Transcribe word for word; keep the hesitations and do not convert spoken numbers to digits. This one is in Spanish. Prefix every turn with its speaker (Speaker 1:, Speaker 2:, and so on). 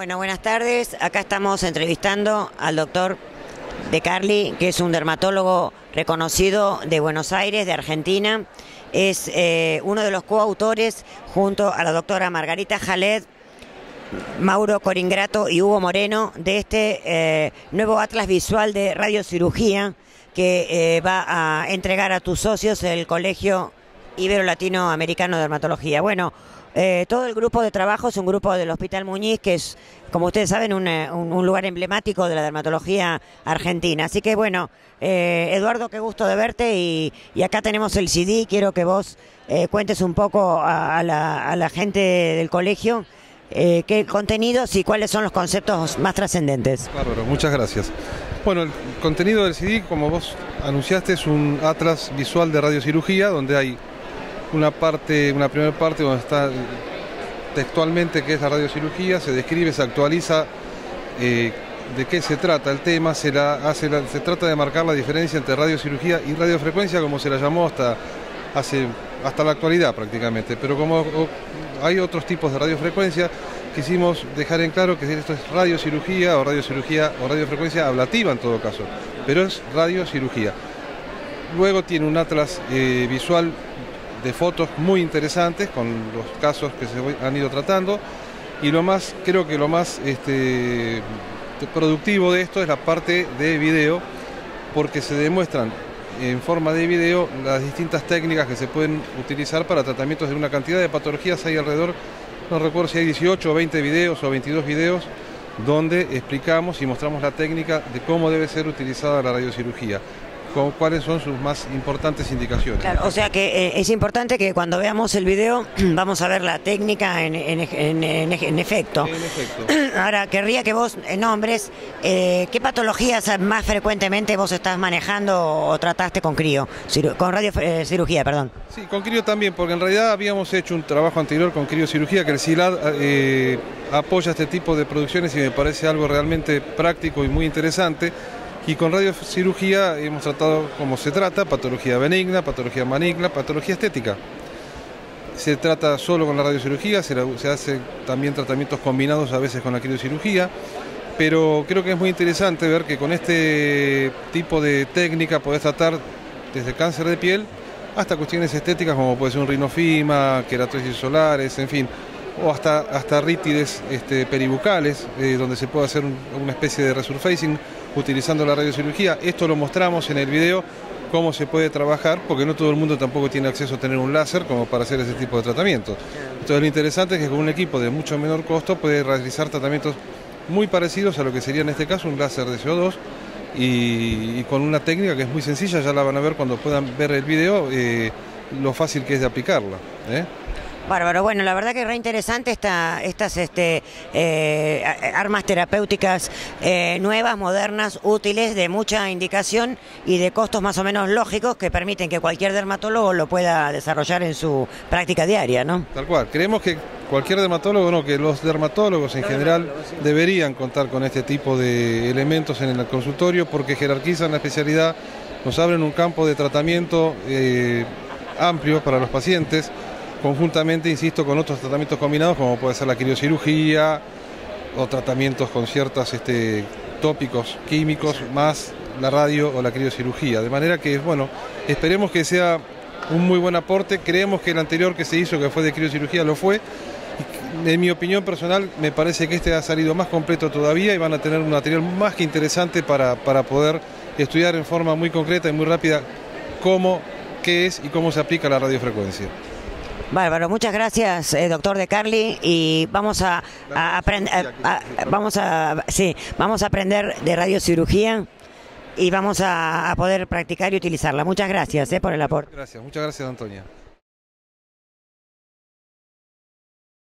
Speaker 1: Bueno, buenas tardes. Acá estamos entrevistando al doctor De Carli, que es un dermatólogo reconocido de Buenos Aires, de Argentina. Es eh, uno de los coautores, junto a la doctora Margarita Jaled, Mauro Coringrato y Hugo Moreno, de este eh, nuevo atlas visual de radiocirugía que eh, va a entregar a tus socios el Colegio Ibero-Latinoamericano de Dermatología. Bueno, eh, todo el grupo de trabajo es un grupo del Hospital Muñiz, que es, como ustedes saben, un, un, un lugar emblemático de la dermatología argentina. Así que bueno, eh, Eduardo, qué gusto de verte, y, y acá tenemos el C D. Quiero que vos eh, cuentes un poco a, a, la, a la gente del colegio eh, qué contenidos y cuáles son los conceptos más trascendentes.
Speaker 2: Bárbaro, muchas gracias. Bueno, el contenido del C D, como vos anunciaste, es un atlas visual de radiocirugía, donde hay una parte, una primera parte donde está textualmente qué es la radiocirugía, se describe, se actualiza eh, de qué se trata el tema, se, la, hace la, se trata de marcar la diferencia entre radiocirugía y radiofrecuencia, como se la llamó hasta, hace, hasta la actualidad prácticamente, pero como o, hay otros tipos de radiofrecuencia, quisimos dejar en claro que esto es radiocirugía o radiocirugía o radiofrecuencia ablativa en todo caso, pero es radiocirugía. Luego tiene un atlas eh, visual de fotos muy interesantes con los casos que se han ido tratando, y lo más, creo que lo más este, productivo de esto es la parte de video, porque se demuestran en forma de video las distintas técnicas que se pueden utilizar para tratamientos de una cantidad de patologías. Hay alrededor, no recuerdo si hay dieciocho o veinte videos o veintidós videos donde explicamos y mostramos la técnica de cómo debe ser utilizada la radiocirugía, con cuáles son sus más importantes indicaciones.
Speaker 1: Claro, o sea que eh, es importante que cuando veamos el video vamos a ver la técnica en, en, en, en, en efecto.
Speaker 2: En efecto.
Speaker 1: Ahora, querría que vos nombres eh, qué patologías más frecuentemente vos estás manejando o trataste con crío, con radiocirugía, perdón.
Speaker 2: Sí, con crío también, porque en realidad habíamos hecho un trabajo anterior con criocirugía, que el C I L A D eh, apoya este tipo de producciones y me parece algo realmente práctico y muy interesante. Y con radiocirugía hemos tratado como se trata, patología benigna, patología maligna, patología estética. Se trata solo con la radiocirugía, se, la, se hace también tratamientos combinados a veces con la criocirugía, pero creo que es muy interesante ver que con este tipo de técnica podés tratar desde cáncer de piel hasta cuestiones estéticas como puede ser un rinofima, queratosis solares, en fin, o hasta, hasta rítides este, peribucales, eh, donde se puede hacer un, una especie de resurfacing utilizando la radiocirugía. Esto lo mostramos en el video, cómo se puede trabajar, porque no todo el mundo tampoco tiene acceso a tener un láser como para hacer ese tipo de tratamientos. Entonces lo interesante es que con un equipo de mucho menor costo puede realizar tratamientos muy parecidos a lo que sería en este caso un láser de C O dos, y, y con una técnica que es muy sencilla, ya la van a ver cuando puedan ver el video, eh, lo fácil que es de aplicarla, ¿eh?
Speaker 1: Bárbaro, bueno, la verdad que es re interesante esta, estas este, eh, armas terapéuticas eh, nuevas, modernas, útiles, de mucha indicación y de costos más o menos lógicos, que permiten que cualquier dermatólogo lo pueda desarrollar en su práctica diaria, ¿no? Tal
Speaker 2: cual, creemos que cualquier dermatólogo, no, que los dermatólogos en los general dermatólogos, sí, deberían contar con este tipo de elementos en el consultorio, porque jerarquizan la especialidad, nos abren un campo de tratamiento eh, amplio para los pacientes, conjuntamente, insisto, con otros tratamientos combinados como puede ser la criocirugía o tratamientos con ciertos este, tópicos químicos, más la radio o la criocirugía. De manera que, bueno, esperemos que sea un muy buen aporte. Creemos que el anterior que se hizo, que fue de criocirugía, lo fue. En mi opinión personal, me parece que este ha salido más completo todavía y van a tener un material más que interesante para, para poder estudiar en forma muy concreta y muy rápida cómo, qué es y cómo se aplica la radiofrecuencia.
Speaker 1: Bárbaro, muchas gracias, eh, doctor De Carli, y vamos a, a aprender, vamos a, sí, vamos a aprender de radiocirugía y vamos a, a poder practicar y utilizarla. Muchas gracias eh, por el aporte.
Speaker 2: Gracias, muchas gracias, Antonia.